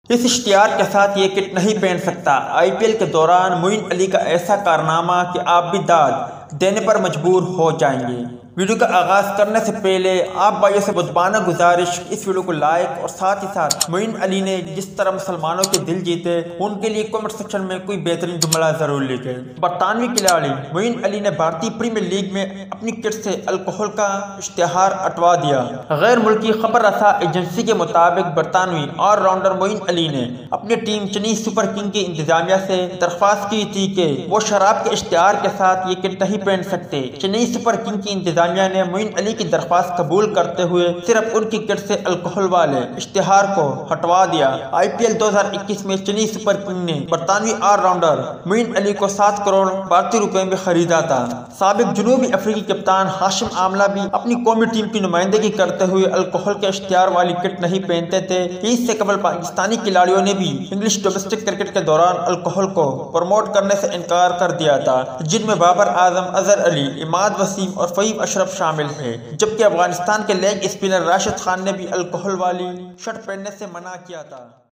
इस इश्तिहार के साथ ये किट नहीं पहन सकता। IPL के दौरान मोइन अली का ऐसा कारनामा कि आप भी दाद देने पर मजबूर हो जाएंगे। वीडियो का आगाज करने से पहले आप भाइयों से मुद्बाना गुजारिश, इस वीडियो को लाइक और साथ ही साथ मोइन अली ने जिस तरह मुसलमानों के दिल जीते उनके लिए कमेंट सेक्शन में कोई बेहतरीन जुमला जरूर लिखे। बरतानवी खिलाड़ी मोइन अली ने भारतीय प्रीमियर लीग में अपनी किट से अल्कोहल का इश्तिहार हटवा दिया। गैर मुल्की खबर रसा एजेंसी के मुताबिक बरतानवी ऑलराउंडर मोइन अली ने अपनी टीम चेन्नई सुपर किंग की इंतजामिया से दरख्वास्त की थी कि वो शराब के इश्तिहार के साथ ये किट नहीं पहन सकते। चेन्नई सुपर किंग की इंतजामिया ने मोइन अली की दरख्वास्त कबूल करते हुए सिर्फ उनकी किट से अल्कोहल वाले इश्तिहार को हटवा दिया। IPL 2021 में चेन्नई सुपर किंग ने बरतानवी ऑलराउंडर मोइन अली को 7 करोड़ भारतीय रुपए में खरीदा था। साबिक जनूबी अफ्रीकी कप्तान हाशिम आमला भी अपनी कौमी टीम की नुमाइंदगी करते हुए अल्कोहल के इश्तिहार वाली किट नहीं पहनते थे। इससे कबल पाकिस्तानी खिलाड़ियों ने भी इंग्लिश डोमेस्टिक क्रिकेट के दौरान अल्कोहल को प्रमोट करने से इनकार कर दिया था, जिनमें बाबर आजम, अजहर अली, इमाद वसीम और फहीम अशरफ शामिल है। जबकि अफगानिस्तान के लेग स्पिनर राशिद खान ने भी अल्कोहल वाली शर्ट पहनने से मना किया था।